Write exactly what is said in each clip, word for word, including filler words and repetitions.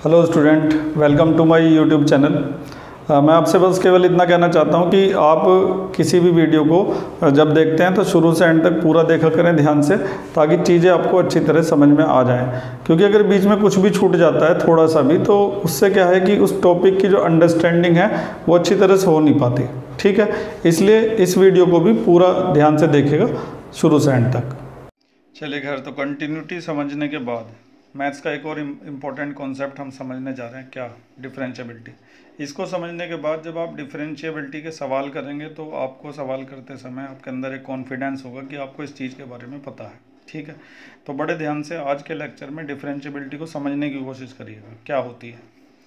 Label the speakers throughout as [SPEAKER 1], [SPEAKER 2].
[SPEAKER 1] Hello student, welcome to my YouTube channel. मैं आपसे बस केवल इतना कहना चाहता हूं कि आप किसी भी वीडियो को जब देखते हैं तो शुरू से एंड तक पूरा देखा करें ध्यान से, ताकि चीज़ें आपको अच्छी तरह समझ में आ जाएं। क्योंकि अगर बीच में कुछ भी छूट जाता है थोड़ा सा भी, तो उससे क्या है कि उस टॉपिक की जो अंडरस्टैंडिंग है वो अच्छी तरह से हो नहीं पाती। ठीक है, इसलिए इस वीडियो को भी पूरा ध्यान से देखिएगा शुरू से एंड तक। चलिए खैर, तो कंटिन्यूटी समझने के बाद मैथ्स का एक और इम्पॉर्टेंट कॉन्सेप्ट हम समझने जा रहे हैं, क्या? डिफरेंशियबिलिटी। इसको समझने के बाद जब आप डिफरेंशियबिलिटी के सवाल करेंगे तो आपको सवाल करते समय आपके अंदर एक कॉन्फिडेंस होगा कि आपको इस चीज़ के बारे में पता है। ठीक है, तो बड़े ध्यान से आज के लेक्चर में डिफरेंशियबिलिटी को समझने की कोशिश करिएगा, क्या होती है।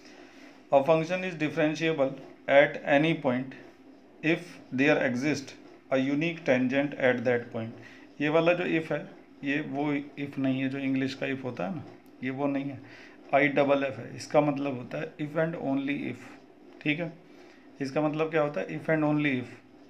[SPEAKER 1] A function is differentiable at any point if there exist a unique tangent at that point. ये वाला जो इफ़ है, ये वो इफ़ नहीं है जो इंग्लिश का इफ़ होता है ना, ये वो नहीं है। आई डबल एफ है, इसका मतलब होता है इफ़ एंड ओनली इफ़। ठीक है, इसका मतलब क्या होता है? If and only if.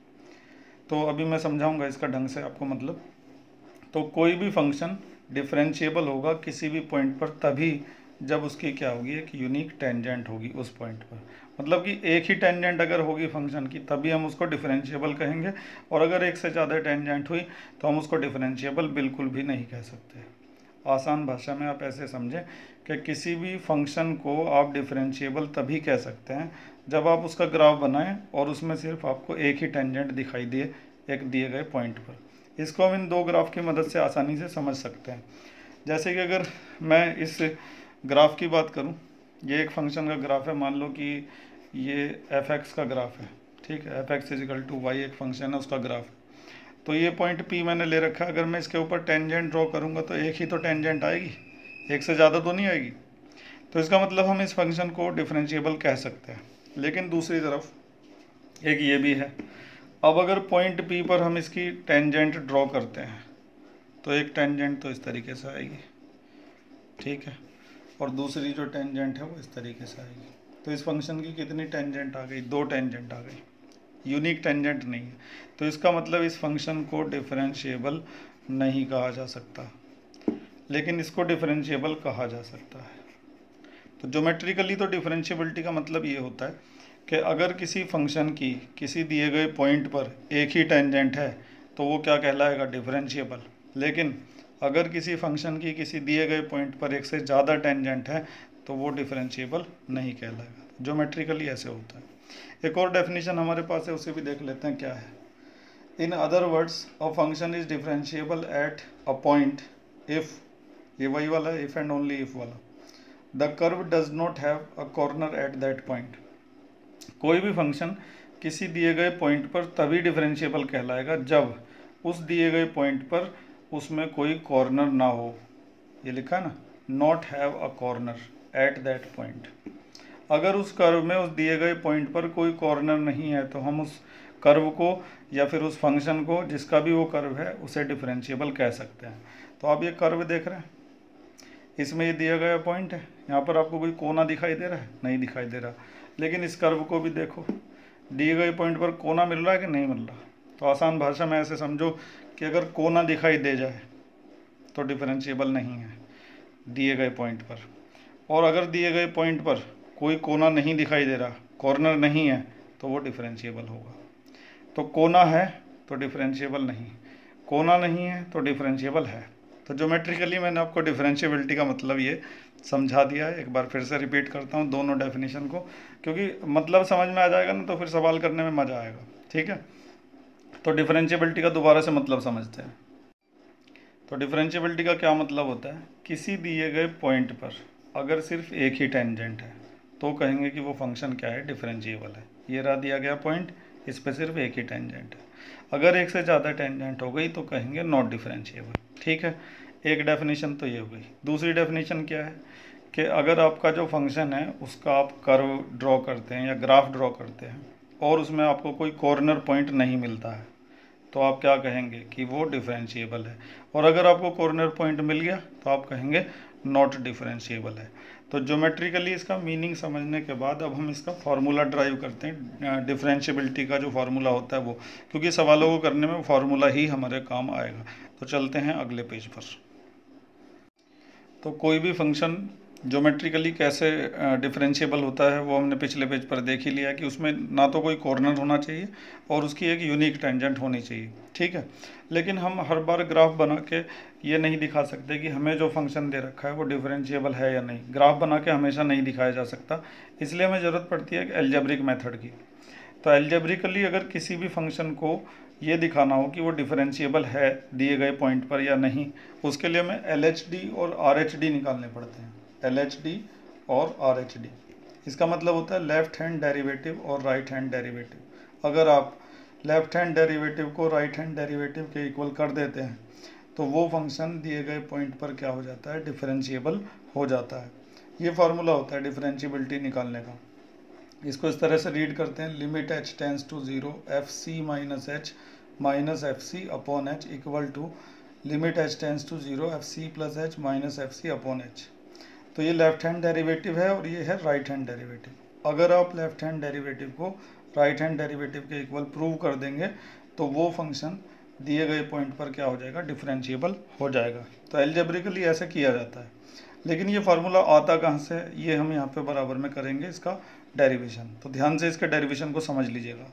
[SPEAKER 1] तो अभी मैं समझाऊंगा इसका ढंग से आपको मतलब। तो कोई भी फंक्शन डिफरेंशिएबल होगा किसी भी पॉइंट पर तभी जब उसकी क्या होगी, एक यूनिक टेंजेंट होगी उस पॉइंट पर। मतलब कि एक ही टेंजेंट अगर होगी फंक्शन की तभी हम उसको डिफरेंशिएबल कहेंगे, और अगर एक से ज़्यादा टेंजेंट हुई तो हम उसको डिफरेंशिएबल बिल्कुल भी नहीं कह सकते। आसान भाषा में आप ऐसे समझें कि किसी भी फंक्शन को आप डिफरेंशिएबल तभी कह सकते हैं जब आप उसका ग्राफ बनाएं और उसमें सिर्फ आपको एक ही टेंजेंट दिखाई दिए एक दिए गए पॉइंट पर। इसको हम इन दो ग्राफ की मदद से आसानी से समझ सकते हैं। जैसे कि अगर मैं इस ग्राफ की बात करूं, ये एक फंक्शन का ग्राफ है, मान लो कि ये एफ एक्स का ग्राफ है। ठीक है, f x is equal to y एक फंक्शन है, उसका ग्राफ है। तो ये पॉइंट पी मैंने ले रखा है। अगर मैं इसके ऊपर टेंजेंट ड्रॉ करूंगा तो एक ही तो टेंजेंट आएगी, एक से ज़्यादा तो नहीं आएगी। तो इसका मतलब हम इस फंक्शन को डिफरेंशिएबल कह सकते हैं। लेकिन दूसरी तरफ एक ये भी है। अब अगर पॉइंट पी पर हम इसकी टेंजेंट ड्रॉ करते हैं तो एक टेंजेंट तो इस तरीके से आएगी, ठीक है, और दूसरी जो टेंजेंट है वो इस तरीके से आएगी। तो इस फंक्शन की कितनी टेंजेंट आ गई? दो टेंजेंट आ गई, यूनिक टेंजेंट नहीं है। तो इसका मतलब इस फंक्शन को डिफरेंशिएबल नहीं कहा जा सकता, लेकिन इसको डिफरेंशिएबल कहा जा सकता है। तो ज्योमेट्रिकली तो डिफरेंशिएबिलिटी का मतलब ये होता है कि अगर किसी फंक्शन की किसी दिए गए पॉइंट पर एक ही टेंजेंट है तो वो क्या कहलाएगा? डिफरेंशिएबल। लेकिन अगर किसी फंक्शन की किसी दिए गए पॉइंट पर एक से ज़्यादा टेंजेंट है तो वो डिफरेंशिएबल नहीं कहलाएगा। ज्योमेट्रिकली ऐसे होता है। एक और डेफिनेशन हमारे पास है, उसे भी देख लेते हैं क्या है। In other words, a function is differentiable at a point if, ये वही वाला है, इफ़ एंड ओनली इफ़ वाला, the curve does not have a corner at that point. कोई भी फंक्शन किसी दिए गए पॉइंट पर तभी डिफरेंशिएबल कहलाएगा जब उस दिए गए पॉइंट पर उसमें कोई कॉर्नर ना हो। ये लिखा है ना, not have a corner at that point. अगर उस कर्व में उस दिए गए पॉइंट पर कोई कॉर्नर नहीं है तो हम उस कर्व को या फिर उस फंक्शन को, जिसका भी वो कर्व है, उसे डिफरेंशिएबल कह सकते हैं। तो आप ये कर्व देख रहे हैं, इसमें ये दिया गया पॉइंट है, यहाँ पर आपको कोई कोना दिखाई दे रहा है? नहीं दिखाई दे रहा। लेकिन इस कर्व को भी देखो, दिए गए पॉइंट पर कोना मिल रहा है कि नहीं मिल रहा? तो आसान भाषा में ऐसे समझो कि अगर कोना दिखाई दे जाए तो डिफरेंशिएबल नहीं है दिए गए पॉइंट पर, और अगर दिए गए पॉइंट पर कोई कोना नहीं दिखाई दे रहा, कॉर्नर नहीं है, तो वो डिफरेंशिएबल होगा। तो कोना है तो डिफरेंशिएबल नहीं, कोना नहीं है तो डिफरेंशिएबल है। तो ज्योमेट्रिकली मैंने आपको डिफरेंशिएबिलिटी का मतलब ये समझा दिया है। एक बार फिर से रिपीट करता हूँ दोनों डेफिनेशन को, क्योंकि मतलब समझ में आ जाएगा ना तो फिर सवाल करने में मज़ा आएगा। ठीक है, तो डिफरेंशिएबिलिटी का दोबारा से मतलब समझते हैं। तो डिफरेंशिएबिलिटी का क्या मतलब होता है? किसी दिए गए पॉइंट पर अगर सिर्फ एक ही टेंजेंट है तो कहेंगे कि वो फंक्शन क्या है? डिफरेंशिएबल है। ये रहा दिया गया पॉइंट, इस पर सिर्फ एक ही टेंजेंट है। अगर एक से ज़्यादा टेंजेंट हो गई तो कहेंगे नॉट डिफरेंशिएबल। ठीक है, एक डेफिनेशन तो ये हो गई। दूसरी डेफिनेशन क्या है कि अगर आपका जो फंक्शन है उसका आप कर्व ड्रॉ करते हैं या ग्राफ ड्रॉ करते हैं और उसमें आपको कोई कॉर्नर पॉइंट नहीं मिलता है तो आप क्या कहेंगे? कि वो डिफरेंशिएबल है। और अगर आपको कॉर्नर पॉइंट मिल गया तो आप कहेंगे नॉट डिफरेंशिएबल है। तो ज्योमेट्रिकली इसका मीनिंग समझने के बाद अब हम इसका फार्मूला ड्राइव करते हैं। डिफरेंशिएबिलिटी का जो फार्मूला होता है वो, क्योंकि सवालों को करने में फार्मूला ही हमारे काम आएगा। तो चलते हैं अगले पेज पर। तो कोई भी फंक्शन ज्योमेट्रिकली कैसे डिफरेंशिएबल होता है वो हमने पिछले पेज पर देख ही लिया कि उसमें ना तो कोई कॉर्नर होना चाहिए और उसकी एक यूनिक टेंजेंट होनी चाहिए, ठीक है। लेकिन हम हर बार ग्राफ बना के ये नहीं दिखा सकते कि हमें जो फंक्शन दे रखा है वो डिफरेंशिएबल है या नहीं। ग्राफ बना के हमेशा नहीं दिखाया जा सकता, इसलिए हमें ज़रूरत पड़ती है एल्जेब्रिक मेथड की। तो एल्जेब्रिकली अगर किसी भी फंक्शन को ये दिखाना हो कि वो डिफरेंशिएबल है दिए गए पॉइंट पर या नहीं, उसके लिए हमें एल एच डी और आर एच डी निकालने पड़ते हैं। एल एच डी और आर एच डी, इसका मतलब होता है लेफ्ट हैंड डेरिवेटिव और राइट हैंड डेरिवेटिव। अगर आप लेफ्ट हैंड डेरिवेटिव को राइट हैंड डेरिवेटिव के इक्वल कर देते हैं तो वो फंक्शन दिए गए पॉइंट पर क्या हो जाता है, डिफरेंशिएबल हो जाता है। ये फार्मूला होता है डिफरेंशिएबिलिटी निकालने का। इसको इस तरह से रीड करते हैं, limit h tends to zero f c minus h minus f c upon h equal to limit h tends to zero f c plus h minus f c upon h. तो ये left hand derivative है और ये है right hand derivative. अगर आप left hand derivative को right hand derivative के इक्वल प्रूव कर देंगे तो वो फंक्शन दिए गए पॉइंट पर क्या हो जाएगा, डिफरेंशिएबल हो जाएगा। तो एल्जेब्रिकली ऐसे किया जाता है। लेकिन ये फार्मूला आता कहाँ से, ये हम यहाँ पे बराबर में करेंगे इसका डेरिवेशन। तो ध्यान से इसके डेरिवेशन को समझ लीजिएगा।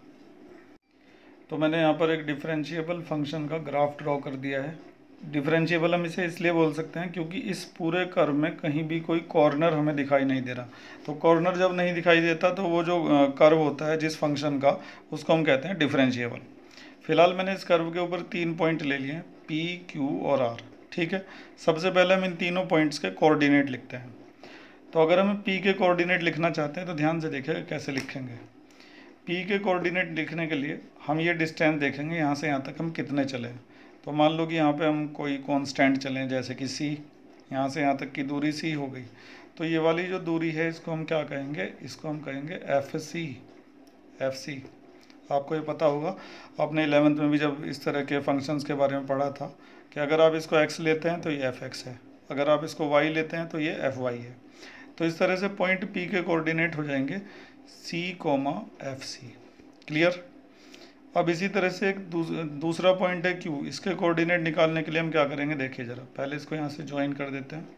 [SPEAKER 1] तो मैंने यहाँ पर एक डिफरेंशिएबल फंक्शन का ग्राफ ड्रॉ कर दिया है। डिफरेंशिएबल हम इसे इसलिए बोल सकते हैं क्योंकि इस पूरे कर्व में कहीं भी कोई कॉर्नर हमें दिखाई नहीं दे रहा। तो कॉर्नर जब नहीं दिखाई देता तो वो जो कर्व होता है जिस फंक्शन का, उसको हम कहते हैं डिफरेंशिएबल। फिलहाल मैंने इस कर्व के ऊपर तीन पॉइंट ले लिए हैं, पी क्यू और आर, ठीक है। सबसे पहले हम इन तीनों पॉइंट्स के कोऑर्डिनेट लिखते हैं। तो अगर हम पी के कोऑर्डिनेट लिखना चाहते हैं तो ध्यान से देखिएगा कैसे लिखेंगे। पी के कोऑर्डिनेट लिखने के लिए हम ये डिस्टेंस देखेंगे, यहाँ से यहाँ तक हम कितने चले। तो मान लो कि यहाँ पे हम कोई कांस्टेंट चलें, जैसे कि सी, यहाँ से यहाँ तक की दूरी सी हो गई। तो ये वाली जो दूरी है इसको हम क्या कहेंगे, इसको हम कहेंगे एफ सी। एफ सी आपको ये पता होगा, आपने इलेवेंथ में भी जब इस तरह के फंक्शंस के बारे में पढ़ा था कि अगर आप इसको एक्स लेते हैं तो ये एफ एक्स है, अगर आप इसको वाई लेते हैं तो ये एफ वाई है। तो इस तरह से पॉइंट पी के कोऑर्डिनेट हो जाएंगे c comma f c. Clear. अब इसी तरह से एक दूस, दूसरा पॉइंट है क्यू, इसके कोऑर्डिनेट निकालने के लिए हम क्या करेंगे, देखिए ज़रा। पहले इसको यहाँ से ज्वाइन कर देते हैं,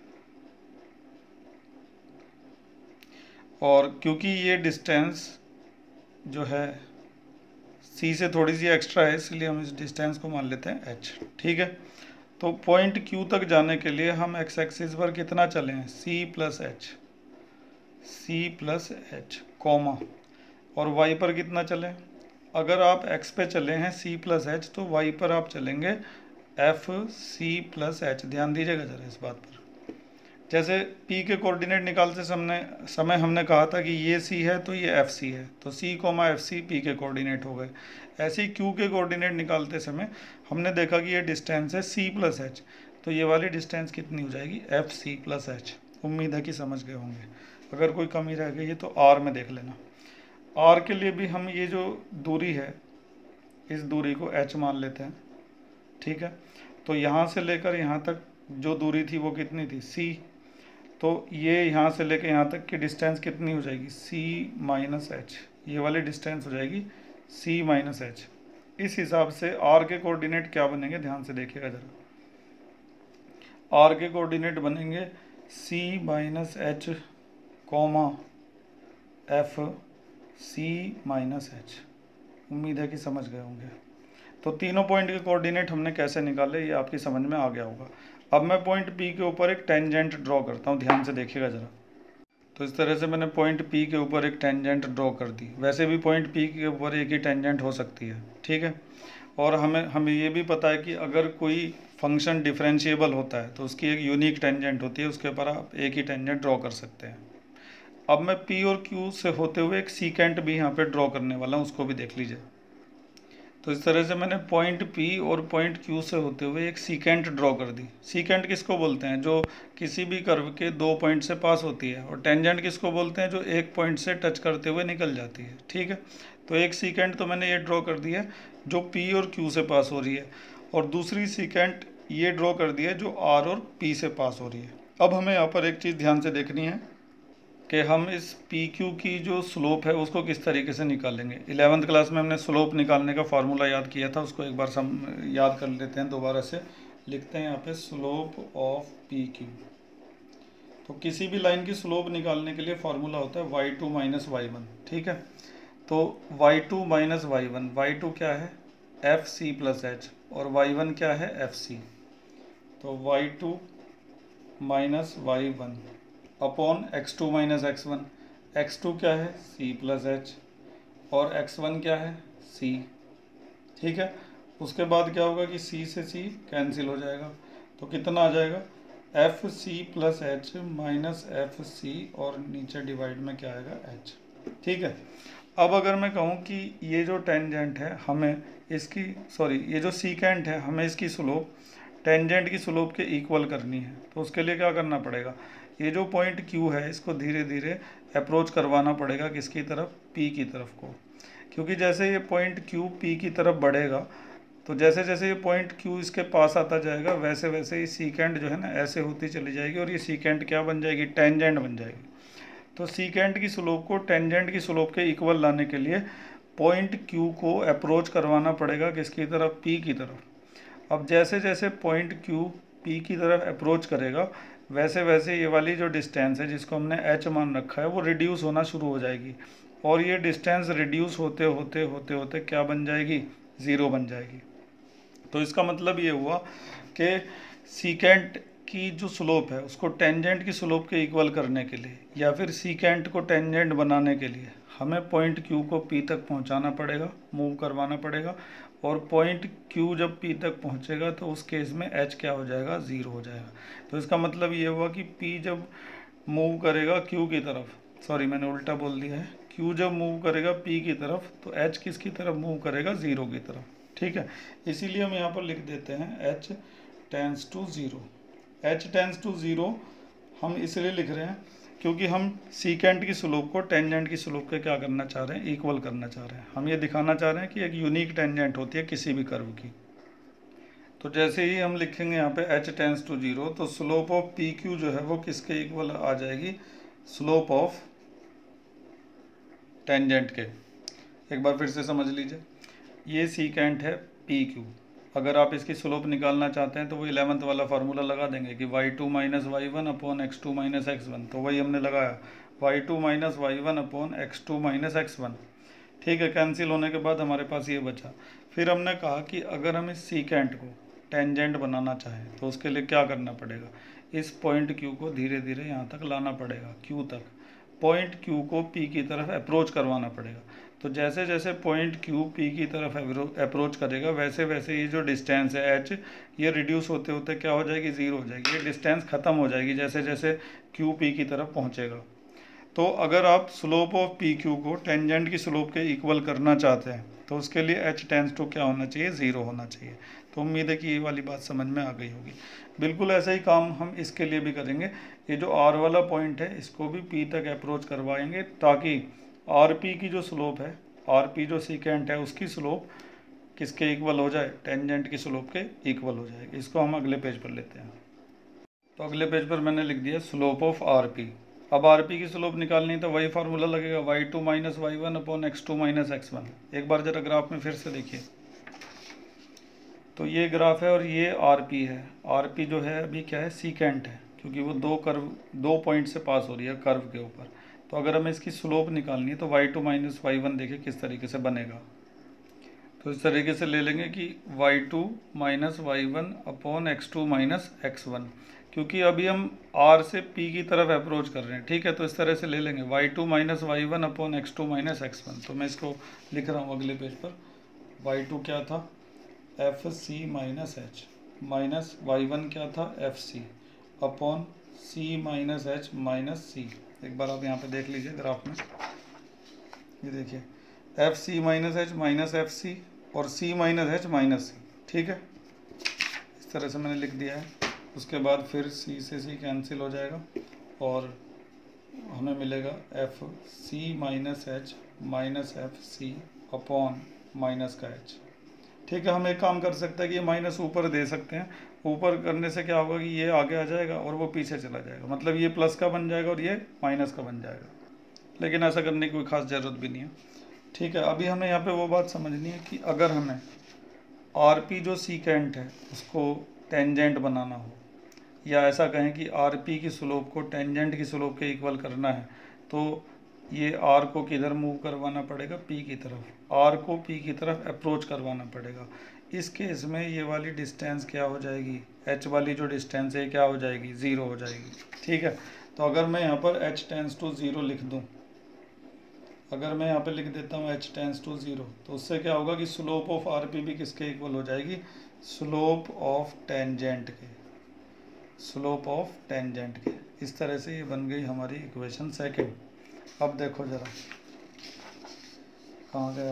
[SPEAKER 1] और क्योंकि ये डिस्टेंस जो है सी से थोड़ी सी एक्स्ट्रा है इसलिए हम इस डिस्टेंस को मान लेते हैं एच, ठीक है। तो पॉइंट क्यू तक जाने के लिए हम एक्स एक्सिस पर कितना चले हैं, c plus h, c plus h comma, और वाई पर कितना चले। अगर आप एक्स पे चले हैं सी प्लस एच तो वाई पर आप चलेंगे एफ सी प्लस एच। ध्यान दीजिएगा ज़रा इस बात पर। जैसे पी के कोऑर्डिनेट निकालते समय समय हमने कहा था कि ये सी है तो ये एफ सी है, तो c comma f c P के कोऑर्डिनेट हो गए। ऐसे ही क्यू के कोऑर्डिनेट निकालते समय हमने देखा कि ये डिस्टेंस है सी प्लस एच, तो ये वाली डिस्टेंस कितनी हो जाएगी, एफ सी प्लस एच। उम्मीद है कि समझ गए होंगे। अगर कोई कमी रह गई है तो आर में देख लेना। आर के लिए भी हम ये जो दूरी है इस दूरी को एच मान लेते हैं, ठीक है। तो यहाँ से लेकर यहाँ तक जो दूरी थी वो कितनी थी, सी। तो ये यहाँ से लेकर यहाँ तक की डिस्टेंस कितनी हो जाएगी, सी माइनस एच। ये वाली डिस्टेंस हो जाएगी सी माइनस एच। इस हिसाब से आर के कोऑर्डिनेट क्या बनेंगे, ध्यान से देखिएगा ज़रा। आर के कोऑर्डिनेट बनेंगे c minus h comma f c minus h. उम्मीद है कि समझ गए होंगे। तो तीनों पॉइंट के कोऑर्डिनेट हमने कैसे निकाले ये आपकी समझ में आ गया होगा। अब मैं पॉइंट पी के ऊपर एक टेंजेंट ड्रॉ करता हूँ, ध्यान से देखिएगा ज़रा। तो इस तरह से मैंने पॉइंट पी के ऊपर एक टेंजेंट ड्रॉ कर दी। वैसे भी पॉइंट पी के ऊपर एक ही टेंजेंट हो सकती है, ठीक है। और हमें हमें ये भी पता है कि अगर कोई फंक्शन डिफरेंशिएबल होता है तो उसकी एक यूनिक टेंजेंट होती है, उसके ऊपर आप एक ही टेंजेंट ड्रॉ कर सकते हैं। अब मैं पी और क्यू से होते हुए एक सीकेंट भी यहाँ पे ड्रॉ करने वाला हूँ, उसको भी देख लीजिए। तो इस तरह से मैंने पॉइंट पी और पॉइंट क्यू से होते हुए एक सीकेंट ड्रॉ कर दी। सीकेंट किसको बोलते हैं, जो किसी भी कर्व के दो पॉइंट से पास होती है, और टेंजेंट किसको बोलते हैं, जो एक पॉइंट से टच करते हुए निकल जाती है, ठीक है। तो एक सीकेंट तो मैंने ये ड्रॉ कर दी है जो पी और क्यू से पास हो रही है, और दूसरी सीकेंट ये ड्रॉ कर दी है जो आर और पी से पास हो रही है। अब हमें यहाँ पर एक चीज़ ध्यान से देखनी है कि हम इस पी क्यू की जो स्लोप है उसको किस तरीके से निकालेंगे। इलेवेंथ क्लास में हमने स्लोप निकालने का फार्मूला याद किया था, उसको एक बार सम याद कर लेते हैं दोबारा से। लिखते हैं यहाँ पे स्लोप ऑफ पी क्यू। तो किसी भी लाइन की स्लोप निकालने के लिए फॉर्मूला होता है y two minus y one, ठीक है। तो y two minus y one, y two क्या है एफ सी प्लस एच और वाई वन क्या है एफ सी। तो y two minus y one upon x two minus x one, x two क्या है सी प्लस एच और x one क्या है सी, ठीक है। उसके बाद क्या होगा कि सी से सी कैंसिल हो जाएगा, तो कितना आ जाएगा f c plus h minus f c और नीचे डिवाइड में क्या आएगा एच, ठीक है। अब अगर मैं कहूँ कि ये जो टेंजेंट है हमें इसकी सॉरी ये जो सीकेंट है हमें इसकी स्लोप टेंजेंट की स्लोप के इक्वल करनी है, तो उसके लिए क्या करना पड़ेगा, ये जो पॉइंट Q है इसको धीरे धीरे अप्रोच करवाना पड़ेगा किसकी तरफ, P की तरफ को। क्योंकि जैसे ये पॉइंट Q P की तरफ बढ़ेगा तो जैसे जैसे ये पॉइंट Q इसके पास आता जाएगा वैसे वैसे ये सीकेंट जो है ना ऐसे होती चली जाएगी और ये सीकेंट क्या बन जाएगी, टेंजेंट बन जाएगी। तो सीकेंट की स्लोप को टेंजेंट की स्लोप के इक्वल लाने के लिए पॉइंट Q को अप्रोच करवाना पड़ेगा किसकी तरफ, P की तरफ। अब जैसे जैसे पॉइंट Q P की तरफ अप्रोच करेगा वैसे वैसे ये वाली जो डिस्टेंस है जिसको हमने h मान रखा है वो रिड्यूस होना शुरू हो जाएगी और ये डिस्टेंस रिड्यूस होते होते होते होते क्या बन जाएगी, ज़ीरो बन जाएगी। तो इसका मतलब ये हुआ कि सीकेंट की जो स्लोप है उसको टेंजेंट की स्लोप के इक्वल करने के लिए या फिर सीकेंट को टेंजेंट बनाने के लिए हमें पॉइंट Q को P तक पहुंचाना पड़ेगा, मूव करवाना पड़ेगा और पॉइंट Q जब P तक पहुंचेगा तो उस केस में H क्या हो जाएगा, ज़ीरो हो जाएगा। तो इसका मतलब ये हुआ कि P जब मूव करेगा Q की तरफ, सॉरी मैंने उल्टा बोल दिया है, Q जब मूव करेगा P की तरफ तो H किसकी तरफ मूव करेगा, ज़ीरो की तरफ, ठीक है। इसीलिए हम यहाँ पर लिख देते हैं H tends to zero. H tends to zero हम इसलिए लिख रहे हैं क्योंकि हम सीकेंट की स्लोप को टेंजेंट की स्लोप के क्या करना चाह रहे हैं, इक्वल करना चाह रहे हैं। हम ये दिखाना चाह रहे हैं कि एक यूनिक टेंजेंट होती है किसी भी कर्व की। तो जैसे ही हम लिखेंगे यहाँ पे H टेंस टू ज़ीरो तो स्लोप ऑफ पी क्यू जो है वो किसके इक्वल आ जाएगी, स्लोप ऑफ टेंजेंट के। एक बार फिर से समझ लीजिए, ये सीकेंट है पी क्यू, अगर आप इसकी स्लोप निकालना चाहते हैं तो वो इलेवंथ वाला फार्मूला लगा देंगे कि y two minus y one upon x two minus x one, तो वही हमने लगाया y two minus y one upon x two minus x one, ठीक है। कैंसिल होने के बाद हमारे पास ये बचा। फिर हमने कहा कि अगर हम इस सीकेंट को टेंजेंट बनाना चाहें तो उसके लिए क्या करना पड़ेगा, इस पॉइंट Q को धीरे धीरे यहाँ तक लाना पड़ेगा, Q तक। पॉइंट Q को P की तरफ अप्रोच करवाना पड़ेगा। तो जैसे जैसे पॉइंट Q P की तरफ अप्रोच करेगा वैसे वैसे ये जो डिस्टेंस है H ये रिड्यूस होते होते क्या हो जाएगी, ज़ीरो हो जाएगी। ये डिस्टेंस ख़त्म हो जाएगी जैसे जैसे Q P की तरफ पहुँचेगा। तो अगर आप स्लोप ऑफ पी क्यू को टेंजेंट की स्लोप के इक्वल करना चाहते हैं तो उसके लिए एच टेंस टू क्या होना चाहिए, ज़ीरो होना चाहिए। तो उम्मीद है कि ये वाली बात समझ में आ गई होगी। बिल्कुल ऐसा ही काम हम इसके लिए भी करेंगे। ये जो आर वाला पॉइंट है इसको भी पी तक अप्रोच करवाएंगे ताकि आर पी की जो स्लोप है, आर पी जो सीकेंट है उसकी स्लोप किसके इक्वल हो जाए, टेंजेंट की स्लोप के इक्वल हो जाएगी। इसको हम अगले पेज पर लेते हैं। तो अगले पेज पर मैंने लिख दिया स्लोप ऑफ आर पी। अब आर पी की स्लोप निकालनी तो वही फार्मूला लगेगा y two minus y one upon x two minus x one. एक बार जरा ग्राफ में फिर से देखिए, तो ये ग्राफ है और ये आर पी है। आर पी जो है अभी क्या है, सीकेंट है, क्योंकि वो दो कर्व दो पॉइंट से पास हो रही है कर्व के ऊपर। तो अगर हमें इसकी स्लोप निकालनी है तो y two minus y one देखिए किस तरीके से बनेगा। तो इस तरीके से ले लेंगे कि y two minus y one upon x two minus x one, क्योंकि अभी हम R से P की तरफ अप्रोच कर रहे हैं, ठीक है। तो इस तरह से ले लेंगे y two minus y one upon x two minus x one. तो मैं इसको लिख रहा हूँ अगले पेज पर। वाई टू क्या था, f c minus h, minus y one क्या था, f c upon c minus h minus c. एक बार आप यहाँ पे देख लीजिए ग्राफ में, ये देखिए f c minus h minus f c और c minus h minus c, ठीक है। इस तरह से मैंने लिख दिया है। उसके बाद फिर C से C कैंसिल हो जाएगा और हमें मिलेगा f c minus h minus f c upon minus का H, ठीक है। हम एक काम कर सकते हैं कि ये माइनस ऊपर दे सकते हैं। ऊपर करने से क्या होगा कि ये आगे आ जाएगा और वो पीछे चला जाएगा, मतलब ये प्लस का बन जाएगा और ये माइनस का बन जाएगा। लेकिन ऐसा करने की कोई ख़ास ज़रूरत भी नहीं है, ठीक है। अभी हमें यहाँ पे वो बात समझनी है कि अगर हमें आर पी जो सीकेंट है उसको टेंजेंट बनाना हो या ऐसा कहें कि आर पी की स्लोप को टेंजेंट की स्लोप के इक्वल करना है, तो ये आर को किधर मूव करवाना पड़ेगा, पी की तरफ। आर को पी की तरफ अप्रोच करवाना पड़ेगा। इस केस में ये वाली डिस्टेंस क्या हो जाएगी, एच वाली जो डिस्टेंस है क्या हो जाएगी, ज़ीरो हो जाएगी। ठीक है, तो अगर मैं यहाँ पर एच टेंस टू ज़ीरो लिख दूँ, अगर मैं यहाँ पे लिख देता हूँ एच टेंस टू ज़ीरो, तो उससे क्या होगा कि स्लोप ऑफ आर पी भी किसके इक्वल हो जाएगी, स्लोप ऑफ टेंजेंट के, स्लोप ऑफ टेंजेंट के। इस तरह से ये बन गई हमारी इक्वेशन सेकंड। अब देखो ज़रा कहाँ गया,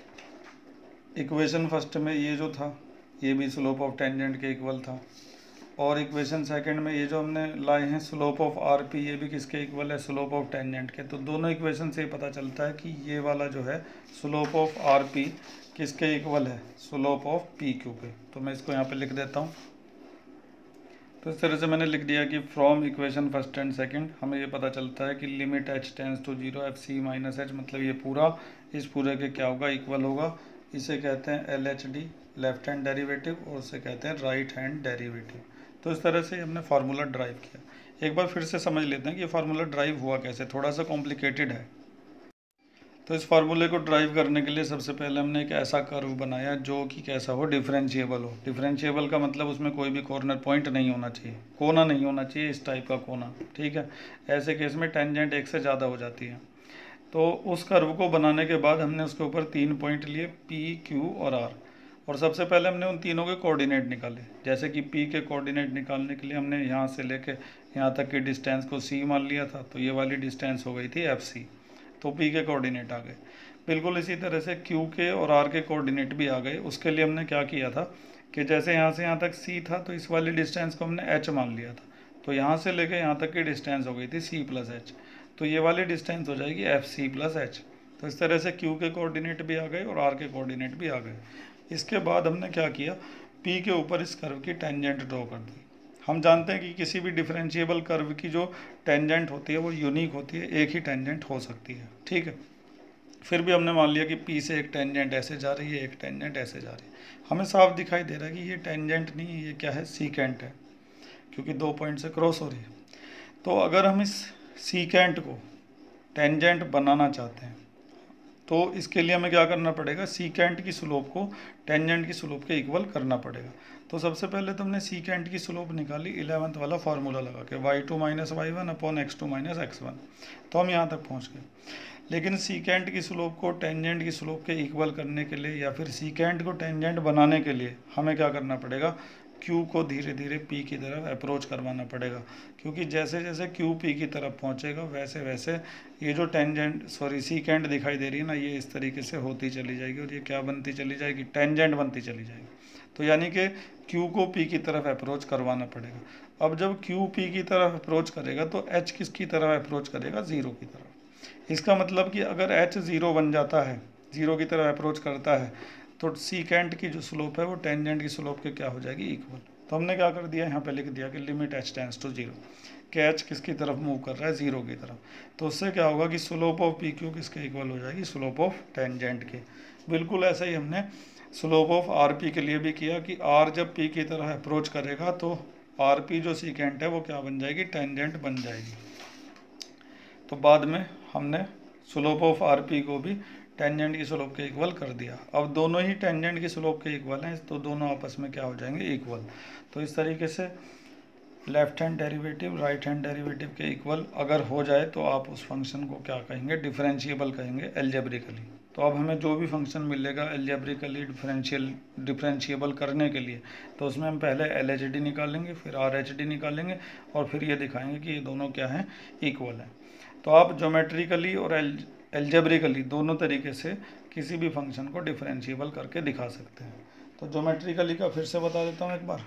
[SPEAKER 1] इक्वेशन फर्स्ट में ये जो था ये भी स्लोप ऑफ टेंजेंट के इक्वल था, और इक्वेशन सेकंड में ये जो हमने लाए हैं स्लोप ऑफ आर पी, ये भी किसके इक्वल है, स्लोप ऑफ टेंजेंट के। तो दोनों इक्वेशन से पता चलता है कि ये वाला जो है स्लोप ऑफ आर पी किसके इक्वल है, स्लोप ऑफ पी क्यू के। तो मैं इसको यहाँ पे लिख देता हूँ। तो इस तरह से मैंने लिख दिया कि from equation first and second हमें ये पता चलता है कि limit h tends to zero f c minus h, मतलब ये पूरा इस पूरे के क्या होगा, इक्वल होगा। इसे कहते हैं L H D, left hand derivative, और उसे कहते हैं राइट हैंड डेरिवेटिव। तो इस तरह से हमने फार्मूला ड्राइव किया। एक बार फिर से समझ लेते हैं कि ये फार्मूला ड्राइव हुआ कैसे, थोड़ा सा कॉम्प्लिकेटेड है। तो इस फार्मूले को ड्राइव करने के लिए सबसे पहले हमने एक ऐसा कर्व बनाया जो कि कैसा हो, डिफरेंशिएबल हो। डिफरेंशिएबल का मतलब उसमें कोई भी कॉर्नर पॉइंट नहीं होना चाहिए, कोना नहीं होना चाहिए, इस टाइप का कोना। ठीक है, ऐसे केस में टेंजेंट एक से ज़्यादा हो जाती है। तो उस कर्व को बनाने के बाद हमने उसके ऊपर तीन पॉइंट लिए, पी क्यू और आर, और सबसे पहले हमने उन तीनों के कोऑर्डिनेट निकाले। जैसे कि पी के कोऑर्डिनेट निकालने के लिए हमने यहाँ से लेके यहाँ तक की डिस्टेंस को सी मान लिया था, तो ये वाली डिस्टेंस हो गई थी एफ सी, तो पी के कोऑर्डिनेट आ गए। बिल्कुल इसी तरह से क्यू के और आर के कोऑर्डिनेट भी आ गए। उसके लिए हमने क्या किया था कि जैसे यहाँ से यहाँ तक सी था, तो इस वाली डिस्टेंस को हमने एच मान लिया था, तो यहाँ से लेके यहाँ तक की डिस्टेंस हो गई थी सी प्लस एच, तो ये वाली डिस्टेंस हो जाएगी एफ सी प्लस एच। तो इस तरह से क्यू के कोऑर्डिनेट भी आ गए और आर के कोऑर्डिनेट भी आ गए। इसके बाद हमने क्या किया, पी के ऊपर इस कर्व की टेंजेंट ड्रॉ कर दी। हम जानते हैं कि किसी भी डिफरेंशिएबल कर्व की जो टेंजेंट होती है वो यूनिक होती है, एक ही टेंजेंट हो सकती है। ठीक है, फिर भी हमने मान लिया कि पी से एक टेंजेंट ऐसे जा रही है, एक टेंजेंट ऐसे जा रही है। हमें साफ दिखाई दे रहा है कि ये टेंजेंट नहीं है, ये क्या है, सीकेंट है, क्योंकि दो पॉइंट से क्रॉस हो रही है। तो अगर हम इस सीकेंट को टेंजेंट बनाना चाहते हैं तो इसके लिए हमें क्या करना पड़ेगा, सीकेंट की स्लोप को टेंजेंट की स्लोप के इक्वल करना पड़ेगा। तो सबसे पहले तो हमने सीकेंट की स्लोप निकाली इलेवंथ वाला फार्मूला लगा के, y two minus y one upon x two minus x one, तो हम यहाँ तक पहुँच गए। लेकिन सीकेंट की स्लोप को टेंजेंट की स्लोप के इक्वल करने के लिए या फिर सीकेंट को टेंजेंट बनाने के लिए हमें क्या करना पड़ेगा, क्यू को धीरे धीरे पी की तरफ अप्रोच करवाना पड़ेगा, क्योंकि जैसे जैसे क्यू पी की तरफ पहुंचेगा वैसे वैसे ये जो टेंजेंट सॉरी सीकेंट दिखाई दे रही है ना, ये इस तरीके से होती चली जाएगी और ये क्या बनती चली जाएगी, टेंजेंट बनती चली जाएगी। तो यानी कि क्यू को पी की तरफ अप्रोच करवाना पड़ेगा। अब जब क्यू पी की तरफ अप्रोच करेगा तो एच किसकी तरफ अप्रोच करेगा, ज़ीरो की तरफ। इसका मतलब कि अगर एच ज़ीरो बन जाता है, ज़ीरो की तरफ अप्रोच करता है, तो सीकेंट की जो स्लोप है वो टेंजेंट की स्लोप के क्या हो जाएगी, इक्वल। तो हमने क्या कर दिया, यहाँ पे लिख दिया कि limit h tends to zero, कि एच किसकी तरफ मूव कर रहा है, ज़ीरो की तरफ। तो उससे क्या होगा कि स्लोप ऑफ पी क्यू किसके इक्वल हो जाएगी, स्लोप ऑफ टेंजेंट के। बिल्कुल ऐसा ही हमने स्लोप ऑफ आर पी के लिए भी किया कि आर जब पी की तरफ अप्रोच करेगा तो आर पी जो सीकेंट है वो क्या बन जाएगी, टेंजेंट बन जाएगी। तो बाद में हमने स्लोप ऑफ आर पी को भी टेंजेंट की स्लोप के इक्वल कर दिया। अब दोनों ही टेंजेंट की स्लोप के इक्वल हैं, तो दोनों आपस में क्या हो जाएंगे, इक्वल। तो इस तरीके से left hand derivative right hand derivative के इक्वल अगर हो जाए तो आप उस फंक्शन को क्या कहेंगे, डिफरेंशिएबल कहेंगे एल्जेब्रिकली। तो अब हमें जो भी फंक्शन मिलेगा एल्जेब्रिकली डिफरेंशियल डिफरेंशिएबल करने के लिए, तो उसमें हम पहले एल एच डी निकालेंगे, फिर आर एच डी निकालेंगे, और फिर ये दिखाएंगे कि ये दोनों क्या हैं, इक्वल हैं। तो आप ज्योमेट्रिकली और एल एल्जेब्रिकली दोनों तरीके से किसी भी फंक्शन को डिफरेंशिएबल करके दिखा सकते हैं। तो ज्योमेट्रिकली का फिर से बता देता हूँ एक बार।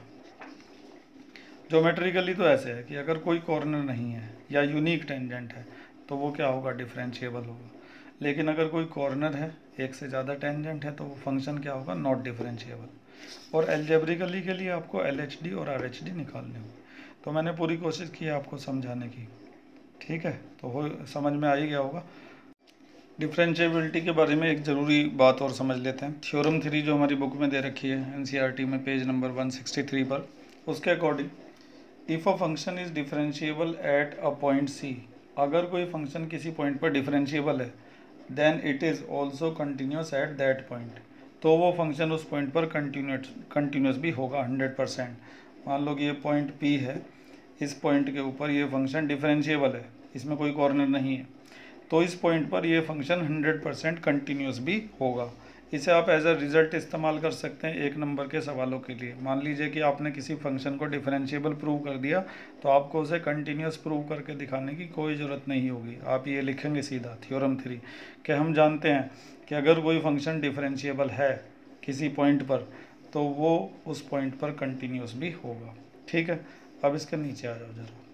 [SPEAKER 1] ज्योमेट्रिकली तो ऐसे है कि अगर कोई कॉर्नर नहीं है या यूनिक टेंजेंट है तो वो क्या होगा, डिफरेंशिएबल होगा। लेकिन अगर कोई कॉर्नर है, एक से ज़्यादा टेंजेंट है, तो वो फंक्शन क्या होगा, नॉट डिफरेंशिएबल। और एल्जेब्रिकली के लिए आपको एल एच डी और आर एच डी निकालने होंगे। तो मैंने पूरी कोशिश की आपको समझाने की, ठीक है, तो हो समझ में आ ही गया होगा। डिफरेंशिएबिलिटी के बारे में एक ज़रूरी बात और समझ लेते हैं। थ्योरम थ्री जो हमारी बुक में दे रखी है एन सी आर टी में page number one sixty three पर, उसके according if a function is differentiable at a point c, अगर कोई फंक्शन किसी पॉइंट पर डिफरेंशिएबल है, then it is also continuous at that point, तो वो फंक्शन उस पॉइंट पर कंटिन्यूस कंटिन्यूस भी होगा हंड्रेड परसेंट। मान लो कि ये पॉइंट पी है, इस पॉइंट के ऊपर ये फंक्शन डिफरेंशिएबल है, इसमें कोई कॉर्नर नहीं है, तो इस पॉइंट पर ये फंक्शन हंड्रेड परसेंट कंटिन्यूस भी होगा। इसे आप एज अ रिज़ल्ट इस्तेमाल कर सकते हैं एक नंबर के सवालों के लिए। मान लीजिए कि आपने किसी फंक्शन को डिफरेंशिएबल प्रूव कर दिया, तो आपको उसे कंटिन्यूस प्रूव करके दिखाने की कोई ज़रूरत नहीं होगी। आप ये लिखेंगे सीधा थ्योरम थ्री कि हम जानते हैं कि अगर कोई फंक्शन डिफरेंशिएबल है किसी पॉइंट पर, तो वो उस पॉइंट पर कंटिन्यूस भी होगा। ठीक है, अब इसके नीचे आ जाओ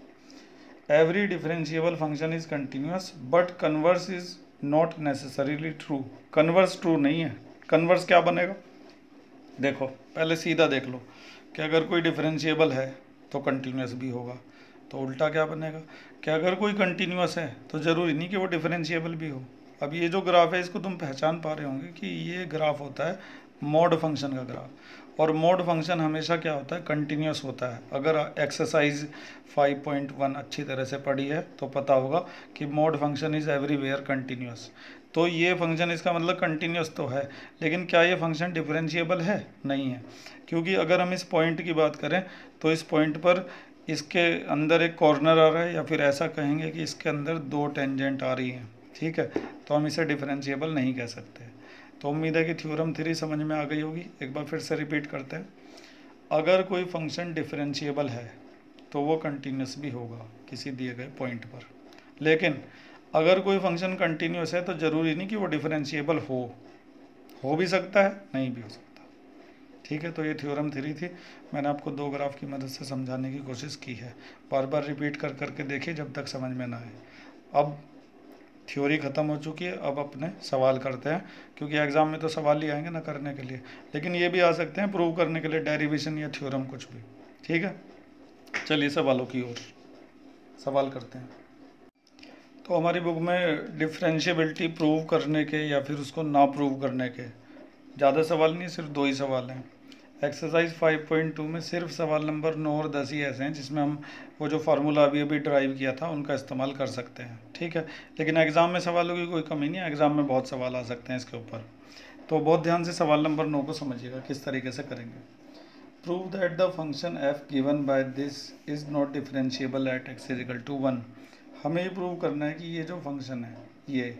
[SPEAKER 1] जरा। Every differentiable function is continuous but converse is not necessarily true. Converse true नहीं है। कन्वर्स क्या बनेगा, देखो पहले सीधा देख लो कि अगर कोई डिफरेंशिएबल है तो कंटिन्यूस भी होगा, तो उल्टा क्या बनेगा कि अगर कोई कंटिन्यूस है तो ज़रूरी नहीं कि वो डिफरेंशिएबल भी हो। अब ये जो ग्राफ है इसको तुम पहचान पा रहे होंगे कि ये ग्राफ होता है मॉड फंक्शन का ग्राफ, और मॉड फंक्शन हमेशा क्या होता है, कंटिन्यूस होता है। अगर एक्सरसाइज फाइव पॉइंट वन अच्छी तरह से पढ़ी है तो पता होगा कि mod function is everywhere continuous. तो ये फंक्शन, इसका मतलब कंटिन्यूस तो है, लेकिन क्या ये फंक्शन डिफरेंशिएबल है, नहीं है। क्योंकि अगर हम इस पॉइंट की बात करें तो इस पॉइंट पर इसके अंदर एक कॉर्नर आ रहा है, या फिर ऐसा कहेंगे कि इसके अंदर दो टेंजेंट आ रही हैं, ठीक है, तो हम इसे डिफरेंशिएबल नहीं कह सकते। तो उम्मीद है कि थ्योरम थ्री समझ में आ गई होगी। एक बार फिर से रिपीट करते हैं। अगर कोई फंक्शन डिफरेंशिएबल है तो वो कंटिन्यूस भी होगा किसी दिए गए पॉइंट पर, लेकिन अगर कोई फंक्शन कंटिन्यूस है तो ज़रूरी नहीं कि वो डिफरेंशिएबल हो हो भी सकता है, नहीं भी हो सकता। ठीक है, तो ये थ्योरम थ्री थी। मैंने आपको दो ग्राफ की मदद से समझाने की कोशिश की है। बार बार रिपीट कर करके देखिए जब तक समझ में ना आए। अब थ्योरी ख़त्म हो चुकी है, अब अपने सवाल करते हैं, क्योंकि एग्ज़ाम में तो सवाल ही आएंगे ना करने के लिए, लेकिन ये भी आ सकते हैं प्रूव करने के लिए, डेरिवेशन या थ्योरम कुछ भी। ठीक है, चलिए सवालों की ओर सवाल करते हैं। तो हमारी बुक में डिफरेंशिएबिलिटी प्रूव करने के या फिर उसको ना प्रूव करने के ज़्यादा सवाल नहीं, सिर्फ दो ही सवाल हैं। एक्सरसाइज फाइव पॉइंट टू में सिर्फ सवाल नंबर नौ और दस ही ऐसे हैं जिसमें हम वो जो फार्मूला अभी अभी ड्राइव किया था उनका इस्तेमाल कर सकते हैं। ठीक है, लेकिन एग्ज़ाम में सवालों की कोई कमी नहीं है, एग्ज़ाम में बहुत सवाल आ सकते हैं इसके ऊपर। तो बहुत ध्यान से सवाल नंबर नौ को समझिएगा किस तरीके से करेंगे। Prove that the function f given by this is not differentiable at x is equal to one. हमें ये प्रूव करना है कि ये जो फंक्शन है ये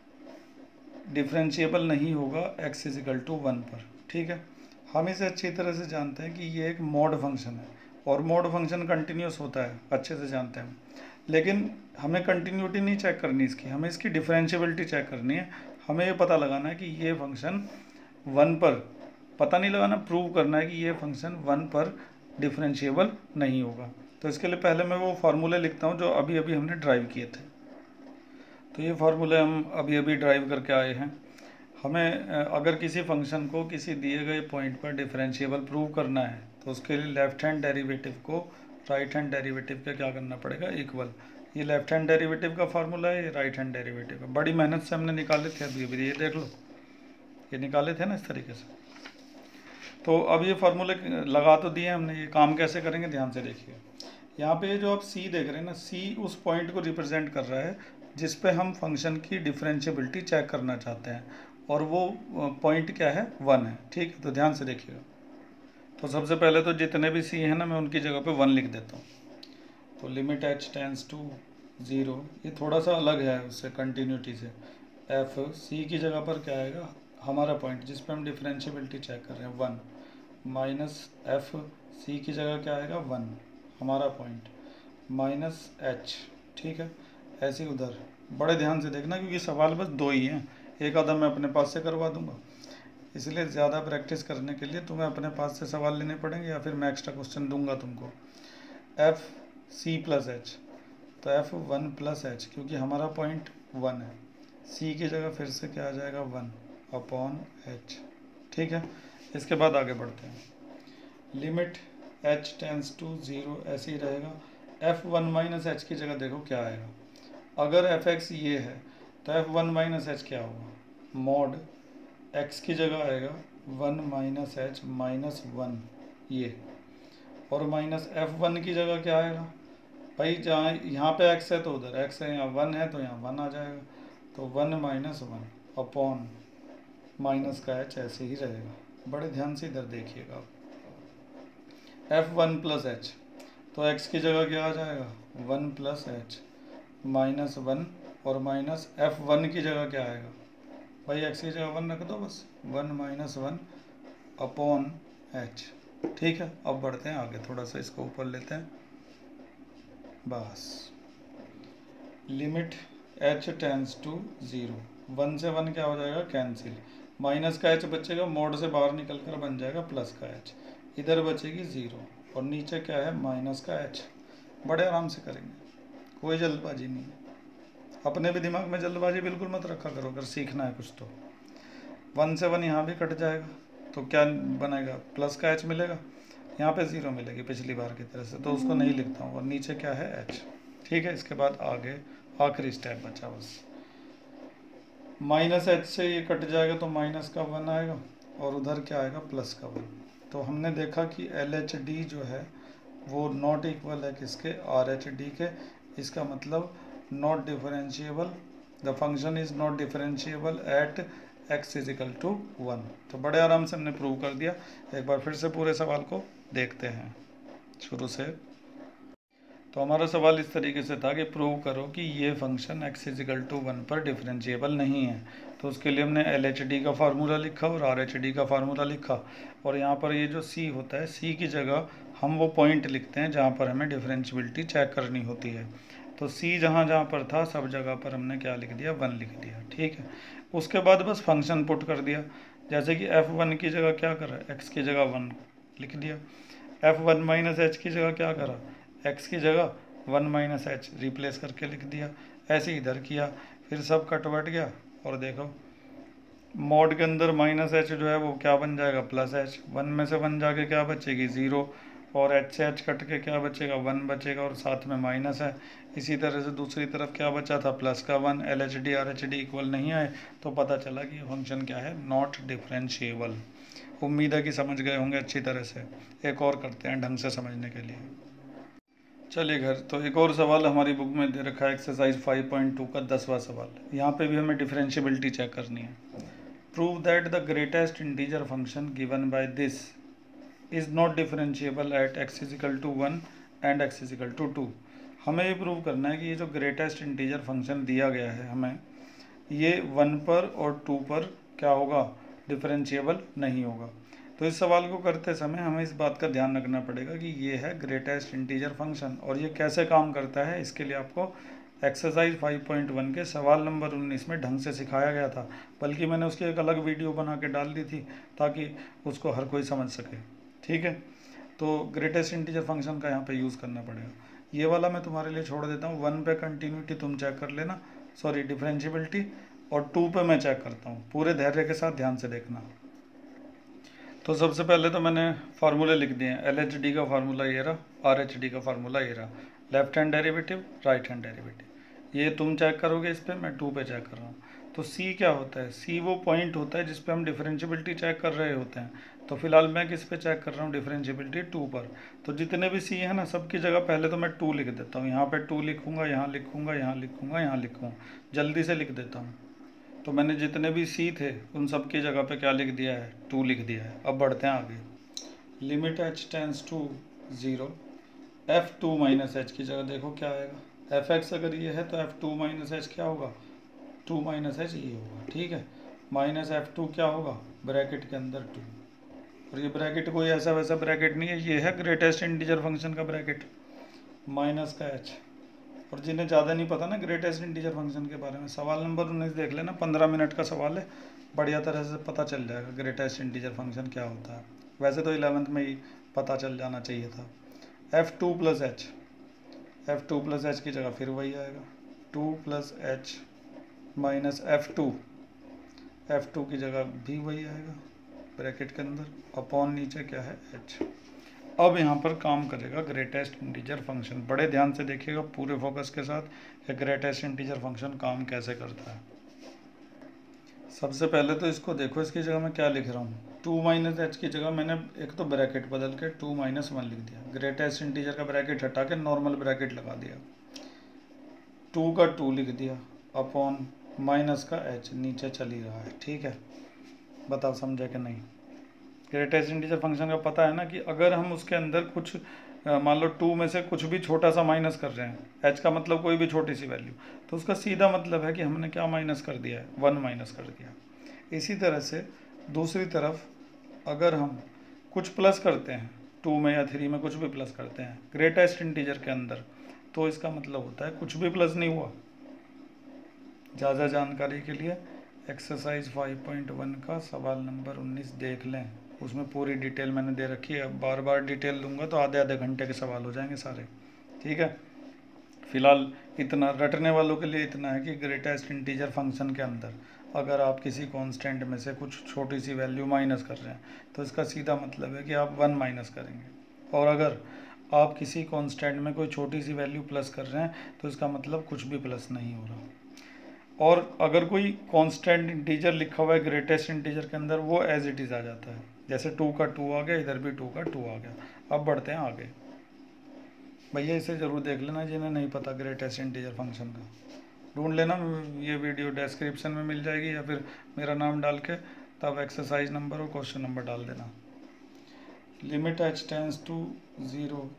[SPEAKER 1] डिफरेंशिएबल नहीं होगा x is equal to one पर। ठीक है, हम इसे अच्छी तरह से जानते हैं कि ये एक मॉड फंक्शन है, और मॉड फंक्शन कंटिन्यूस होता है, अच्छे से जानते हैं। लेकिन हमें कंटिन्यूटी नहीं चेक करनी इसकी, हमें इसकी डिफरेंशिएबिलिटी चेक करनी है। हमें ये पता लगाना है कि ये फंक्शन वन पर, पता नहीं लगाना, प्रूव करना है कि ये फंक्शन वन पर डिफरेंशिएबल नहीं होगा। तो इसके लिए पहले मैं वो फार्मूले लिखता हूँ जो अभी अभी हमने ड्राइव किए थे। तो ये फार्मूले हम अभी अभी ड्राइव करके आए हैं। हमें अगर किसी फंक्शन को किसी दिए गए पॉइंट पर डिफरेंशिएबल प्रूव करना है तो उसके लिए लेफ्ट हैंड डेरिवेटिव को राइट हैंड डेरिवेटिव का क्या करना पड़ेगा, इक्वल। ये लेफ्ट हैंड डेरिवेटिव का फार्मूला है, ये राइट हैंड डेरिवेटिव है। बड़ी मेहनत से हमने निकाले थे अभी अभी, ये देख लो, ये निकाले थे ना इस तरीके से। तो अब ये फार्मूले लगा तो दिए हमने, ये काम कैसे करेंगे ध्यान से देखिए। यहाँ पे जो आप सी देख रहे हैं ना, सी उस पॉइंट को रिप्रेजेंट कर रहा है जिस पे हम फंक्शन की डिफरेंशिएबिलिटी चेक करना चाहते हैं, और वो पॉइंट क्या है, वन है। ठीक है, तो ध्यान से देखिएगा। तो सबसे पहले तो जितने भी सी हैं ना, मैं उनकी जगह पे वन लिख देता हूँ। तो limit h tends to zero, ये थोड़ा सा अलग है उससे कंटिन्यूटी से। एफ सी की जगह पर क्या आएगा, हमारा पॉइंट जिस पे हम डिफरेंशिएबिलिटी चेक कर रहे हैं, वन, माइनस एफ सी की जगह क्या आएगा, वन, हमारा पॉइंट, माइनस एच। ठीक है, ऐसे ही उधर। बड़े ध्यान से देखना क्योंकि सवाल बस दो ही हैं, एक आधा मैं अपने पास से करवा दूंगा, इसलिए ज़्यादा प्रैक्टिस करने के लिए तुम्हें अपने पास से सवाल लेने पड़ेंगे या फिर मैं एक्स्ट्रा क्वेश्चन दूंगा तुमको। एफ सी प्लस एच, तो एफ वन प्लस एच, क्योंकि हमारा पॉइंट वन है, सी की जगह फिर से क्या आ जाएगा, वन अपॉन एच। ठीक है, इसके बाद आगे बढ़ते हैं। Limit h tends to zero ऐसे ही रहेगा। एफ वन माइनस एच की जगह देखो क्या आएगा, अगर एफ एक्स ये है तो एफ वन माइनस एच क्या होगा, मॉड एक्स की जगह आएगा one minus h minus one, ये और माइनस एफ वन की जगह क्या आएगा भाई, जहाँ यहाँ पे एक्स है तो उधर एक्स है, यहाँ वन है तो यहाँ वन आ जाएगा, तो one minus one upon minus का एच ऐसे ही रहेगा। बड़े ध्यान से इधर देखिएगा आप, एफ वन प्लस एच, तो एक्स की जगह क्या आ जाएगा one plus h minus one, और माइनस एफ वन की जगह क्या आएगा भाई, एक्स की जगह वन रख दो बस, one minus one upon h. ठीक है, अब बढ़ते हैं आगे, थोड़ा सा इसको ऊपर लेते हैं बस। Limit h tends to zero, one से वन क्या हो जाएगा कैंसिल, माइनस का एच बचेगा, मोड से बाहर निकल कर बन जाएगा प्लस का एच, इधर बचेगी ज़ीरो और नीचे क्या है माइनस का एच। बड़े आराम से करेंगे, कोई जल्दबाजी नहीं है, अपने भी दिमाग में जल्दबाजी बिल्कुल मत रखा करो अगर सीखना है कुछ तो। वन से वन यहाँ भी कट जाएगा तो क्या बनेगा, प्लस का एच मिलेगा, यहाँ पे ज़ीरो मिलेगी पिछली बार की तरह से, तो उसको नहीं लिखता हूँ, और नीचे क्या है एच। ठीक है, इसके बाद आगे आखिरी स्टेप बचा बस, माइनस एच से ये कट जाएगा तो माइनस का वन आएगा और उधर क्या आएगा प्लस का वन। तो हमने देखा कि एल एच डी जो है वो नॉट इक्वल है किसके, आर एच डी के, इसका मतलब not differentiable, the function is not differentiable at x is equal to one. तो बड़े आराम से हमने प्रूव कर दिया। एक बार फिर से पूरे सवाल को देखते हैं शुरू से। तो हमारा सवाल इस तरीके से था कि प्रूव करो कि ये function x is equal to one पर डिफरेंशिएबल नहीं है। तो उसके लिए हमने एल एच डी का फार्मूला लिखा और आर एच डी का फार्मूला लिखा, और यहाँ पर ये जो c होता है, c की जगह हम वो पॉइंट लिखते हैं जहाँ पर हमें डिफरेंशिएबिलिटी चेक करनी होती है। तो c जहाँ जहाँ पर था सब जगह पर हमने क्या लिख दिया, वन लिख दिया। ठीक है, उसके बाद बस फंक्शन पुट कर दिया, जैसे कि एफ वन की जगह क्या करा, x की जगह वन लिख दिया, एफ वन माइनस एच की जगह क्या करा, x की जगह वन माइनस एच रिप्लेस करके लिख दिया। ऐसे इधर किया, फिर सब कटवट गया, और देखो मॉड के अंदर माइनस एच जो है वो क्या बन जाएगा, प्लस एच, वन में से वन जाके क्या बचेगी, ज़ीरो, और एच से एच कट के क्या बचेगा, वन बचेगा, और साथ में माइनस है। इसी तरह से दूसरी तरफ क्या बचा था, प्लस का one, L H D R H D equal नहीं आए, तो पता चला कि फंक्शन क्या है, नॉट डिफरेंशिएबल। उम्मीद है कि समझ गए होंगे अच्छी तरह से। एक और करते हैं ढंग से समझने के लिए, चलिए घर। तो एक और सवाल हमारी बुक में दे रखा है, एक्सरसाइज फाइव पॉइंट टू का दसवां सवाल। यहाँ पे भी हमें डिफरेंशिएबिलिटी चेक करनी है। Prove that the greatest integer function given by this is not differentiable at x is equal to one and x is equal to two. हमें ये प्रूव करना है कि ये जो ग्रेटेस्ट इंटीजर फंक्शन दिया गया है हमें, ये वन पर और टू पर क्या होगा, डिफरेंशिएबल नहीं होगा। तो इस सवाल को करते समय हमें इस बात का ध्यान रखना पड़ेगा कि ये है ग्रेटेस्ट इंटीजर फंक्शन, और ये कैसे काम करता है इसके लिए आपको एक्सरसाइज फाइव पॉइंट वन के सवाल नंबर उन्नीस में ढंग से सिखाया गया था, बल्कि मैंने उसकी एक अलग वीडियो बना के डाल दी थी ताकि उसको हर कोई समझ सके। ठीक है, तो ग्रेटेस्ट इंटीजर फंक्शन का यहाँ पे यूज़ करना पड़ेगा। ये वाला मैं तुम्हारे लिए छोड़ देता हूँ, वन पे कंटिन्यूटी तुम चेक कर लेना, सॉरी डिफरेंशिएबिलिटी, और टू पे मैं चेक करता हूँ। पूरे धैर्य के साथ ध्यान से देखना। तो सबसे पहले तो मैंने फार्मूले लिख दिए हैं, एल एच डी का फार्मूला ये रहा, आर एच डी का फार्मूला ये रहा, left hand derivative, right hand derivative. ये तुम चेक करोगे इस पर, मैं टू पे चेक कर रहा हूँ। तो सी क्या होता है, सी वो पॉइंट होता है जिस पे हम डिफरेंशिएबिलिटी चेक कर रहे होते हैं। तो फिलहाल मैं किस पे चेक कर रहा हूँ, डिफरेंशिएबिलिटी टू पर। तो जितने भी सी है ना, सबकी जगह पहले तो मैं टू लिख देता हूँ। यहाँ पे टू लिखूँगा, यहाँ लिखूँगा, यहाँ लिखूँगा, यहाँ लिखूँगा, जल्दी से लिख देता हूँ। तो मैंने जितने भी सी थे उन सब की जगह पे क्या लिख दिया है, टू लिख दिया है। अब बढ़ते हैं आगे। Limit h tends to zero, f two minus h की जगह देखो क्या आएगा, एफ एक्स अगर ये है तो एफ टू माइनस एच क्या होगा, टू माइनस एच ये होगा। ठीक है, माइनस एफ टू क्या होगा, ब्रैकेट के अंदर टू, और ये ब्रैकेट कोई ऐसा वैसा ब्रैकेट नहीं है, ये है ग्रेटेस्ट इंटीजर फंक्शन का ब्रैकेट, माइनस का एच। और जिन्हें ज़्यादा नहीं पता ना ग्रेटेस्ट इंटीजर फंक्शन के बारे में, सवाल नंबर उन्नीस देख लेना, पंद्रह मिनट का सवाल है, बढ़िया तरह से पता चल जाएगा ग्रेटेस्ट इंटीजर फंक्शन क्या होता है। वैसे तो इलेवेंथ में ही पता चल जाना चाहिए था। F two plus h, f two plus h की जगह फिर वही आएगा, two plus h minus f two, f two की जगह भी वही आएगा ब्रैकेट के अंदर, अपॉन नीचे क्या है एच। अब यहाँ पर काम करेगा ग्रेटेस्ट इंटीजर फंक्शन। बड़े ध्यान से देखिएगा पूरे फोकस के साथ कि ग्रेटेस्ट इंटीजर फंक्शन काम कैसे करता है। सबसे पहले तो इसको देखो, इसकी जगह मैं क्या लिख रहा हूँ, टू माइनस एच की जगह मैंने एक तो ब्रैकेट बदल के टू माइनस वन लिख दिया, ग्रेटेस्ट इंटीजर का ब्रैकेट हटा के नॉर्मल ब्रैकेट लगा दिया, टू का टू लिख दिया अपॉन माइनस का एच, नीचे चल ही रहा है। ठीक है, बताओ समझे कि नहीं। ग्रेटेस्ट इंटीजर फंक्शन का पता है ना कि अगर हम उसके अंदर कुछ मान लो टू में से कुछ भी छोटा सा माइनस कर रहे हैं, एच का मतलब कोई भी छोटी सी वैल्यू, तो उसका सीधा मतलब है कि हमने क्या माइनस कर दिया है, वन माइनस कर दिया। इसी तरह से दूसरी तरफ अगर हम कुछ प्लस करते हैं, टू में या थ्री में कुछ भी प्लस करते हैं ग्रेटेस्ट इंटीजर के अंदर, तो इसका मतलब होता है कुछ भी प्लस नहीं हुआ। ज़्यादा जानकारी के लिए एक्सरसाइज फाइव पॉइंट वन का सवाल नंबर उन्नीस देख लें, उसमें पूरी डिटेल मैंने दे रखी है। अब बार बार डिटेल दूंगा तो आधे आधे घंटे के सवाल हो जाएंगे सारे। ठीक है, फिलहाल इतना रटने वालों के लिए इतना है कि ग्रेटेस्ट इंटीजर फंक्शन के अंदर अगर आप किसी कांस्टेंट में से कुछ छोटी सी वैल्यू माइनस कर रहे हैं तो इसका सीधा मतलब है कि आप वन माइनस करेंगे, और अगर आप किसी कांस्टेंट में कोई छोटी सी वैल्यू प्लस कर रहे हैं तो इसका मतलब कुछ भी प्लस नहीं हो रहा। और अगर कोई कांस्टेंट इंटीजर लिखा हुआ है ग्रेटेस्ट इंटीजर के अंदर, वो एज इट इज़ आ जाता है। जैसे टू का टू आ गया, इधर भी टू का टू आ गया। अब बढ़ते हैं आगे। भैया इसे ज़रूर देख लेना जिन्हें नहीं पता ग्रेटेस्ट इंटीजर फंक्शन का, ढूंढ लेना, ये वीडियो डिस्क्रिप्शन में मिल जाएगी, या फिर मेरा नाम डाल के तब एक्सरसाइज नंबर और क्वेश्चन नंबर डाल देना। Limit h tends to zero,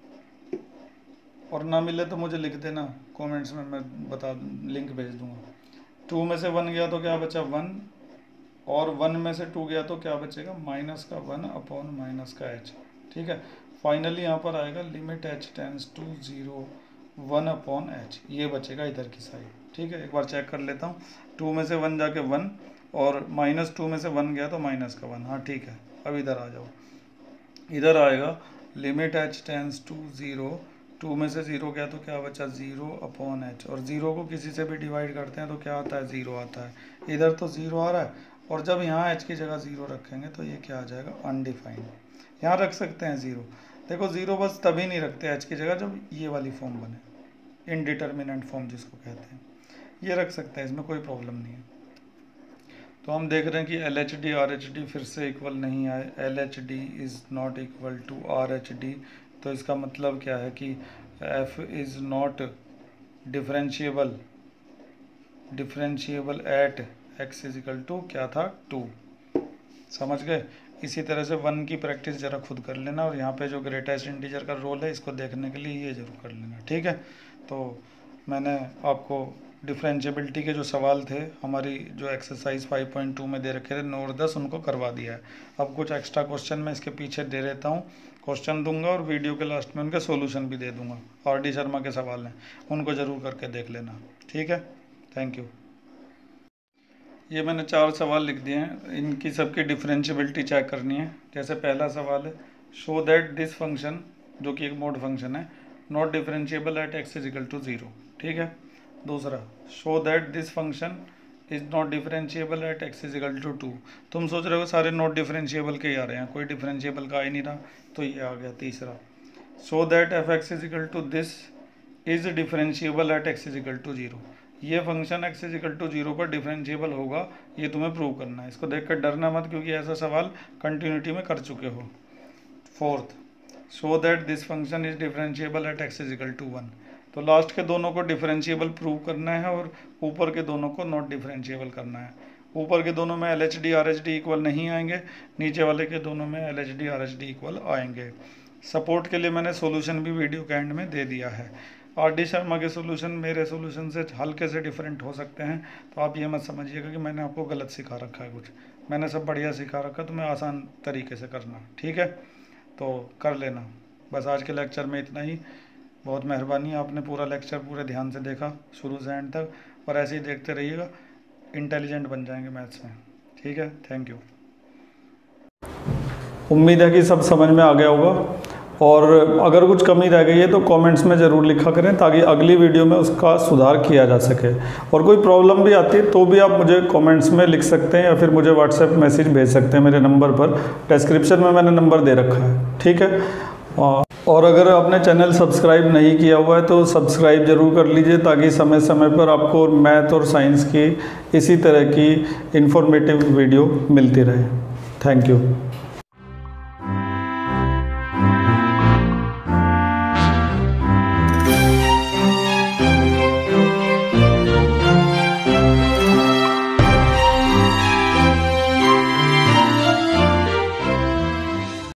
[SPEAKER 1] और ना मिले तो मुझे लिख देना कमेंट्स में, मैं बता लिंक भेज दूंगा। टू में से वन गया तो क्या बचा, वन, और वन में से टू गया तो क्या बचेगा, माइनस का वन अपॉन माइनस का एच। ठीक है, फाइनली यहाँ पर आएगा limit h tends to zero one upon h, ये बचेगा इधर की साइड। ठीक है, एक बार चेक कर लेता हूँ, टू में से वन जाके वन, और माइनस टू में से वन गया तो माइनस का वन। हाँ ठीक है, अब इधर आ जाओ, इधर आएगा limit h tends to zero, two में से ज़ीरो गया तो क्या बचा, ज़ीरो अपॉन एच, और ज़ीरो को किसी से भी डिवाइड करते हैं तो क्या आता है, ज़ीरो आता है। इधर तो ज़ीरो आ रहा है, और जब यहाँ एच की जगह ज़ीरो रखेंगे तो ये क्या आ जाएगा, अनडिफाइंड। यहाँ रख सकते हैं ज़ीरो, देखो ज़ीरो बस तभी नहीं रखते एच की जगह जब ये वाली फॉर्म बने, इनडिटर्मिनेंट फॉर्म जिसको कहते हैं, ये रख सकते हैं, इसमें कोई प्रॉब्लम नहीं है। तो हम देख रहे हैं कि L H D R H D फिर से इक्वल नहीं आए, L H D is not equal to R H D, तो इसका मतलब क्या है कि f is not differentiable differentiable at x is equal to क्या था, टू। समझ गए। इसी तरह से वन की प्रैक्टिस ज़रा खुद कर लेना, और यहाँ पे जो ग्रेटेस्ट इंटीजर का रोल है इसको देखने के लिए ये ज़रूर कर लेना। ठीक है, तो मैंने आपको डिफरेंशिएबिलिटी के जो सवाल थे हमारी जो एक्सरसाइज फाइव पॉइंट टू में दे रखे थे नौ और दस, उनको करवा दिया है। अब कुछ एक्स्ट्रा क्वेश्चन मैं इसके पीछे दे देता हूँ, क्वेश्चन दूंगा और वीडियो के लास्ट में उनके सॉल्यूशन भी दे दूंगा। आर डी शर्मा के सवाल हैं, उनको ज़रूर करके देख लेना। ठीक है, थैंक यू। ये मैंने चार सवाल लिख दिए हैं, इनकी सबकी डिफरेंशिएबिलिटी चेक करनी है। जैसे पहला सवाल है, शो दैट दिस फंक्शन, जो कि एक मोड फंक्शन है, not differentiable at x is equal to zero. ठीक है। दूसरा, show that this function is not differentiable at x is equal to two. तुम सोच रहे हो सारे नॉट डिफरेंशिएबल के ही आ रहे हैं, कोई डिफरेंशिएबल का आ ही नहीं रहा, तो ये आ गया। तीसरा, show that f x is equal to this is differentiable at x is equal to zero. ये function x is equal to zero पर डिफरेंशिएबल होगा, ये तुम्हें प्रूव करना है। इसको देखकर डरना मत, क्योंकि ऐसा सवाल कंटिन्यूटी में कर चुके हो। Fourth, show that this function is differentiable at x is equal to one. तो लास्ट के दोनों को डिफरेंशिएबल प्रूव करना है और ऊपर के दोनों को नॉट डिफरेंशिएबल करना है। ऊपर के दोनों में L H D R H D equal नहीं आएंगे, नीचे वाले के दोनों में L H D R H D equal आएंगे। सपोर्ट के लिए मैंने सॉल्यूशन भी वीडियो के एंड में दे दिया है। आर डी शर्मा के सॉल्यूशन मेरे सॉल्यूशन से हल्के से डिफरेंट हो सकते हैं, तो आप ये मत समझिएगा कि मैंने आपको गलत सिखा रखा है कुछ। मैंने सब बढ़िया सिखा रखा, तुम्हें आसान तरीके से करना। ठीक है, तो कर लेना। बस आज के लेक्चर में इतना ही। बहुत मेहरबानी, आपने पूरा लेक्चर पूरे ध्यान से देखा शुरू से एंड तक, और ऐसे ही देखते रहिएगा, इंटेलिजेंट बन जाएंगे मैथ्स में। ठीक है, थैंक यू। उम्मीद है कि सब समझ में आ गया होगा, और अगर कुछ कमी रह गई है तो कमेंट्स में ज़रूर लिखा करें, ताकि अगली वीडियो में उसका सुधार किया जा सके। और कोई प्रॉब्लम भी आती है तो भी आप मुझे कमेंट्स में लिख सकते हैं, या फिर मुझे व्हाट्सएप मैसेज भेज सकते हैं मेरे नंबर पर। डिस्क्रिप्शन में मैंने नंबर दे रखा है। ठीक है, और अगर आपने चैनल सब्सक्राइब नहीं किया हुआ है तो सब्सक्राइब ज़रूर कर लीजिए, ताकि समय समय पर आपको मैथ और साइंस की इसी तरह की इंफॉर्मेटिव वीडियो मिलती रहे। Thank you.